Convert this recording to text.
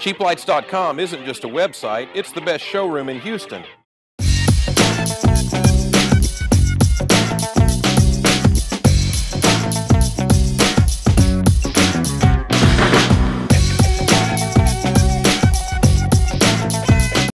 Cheaplights.com isn't just a website, it's the best showroom in Houston.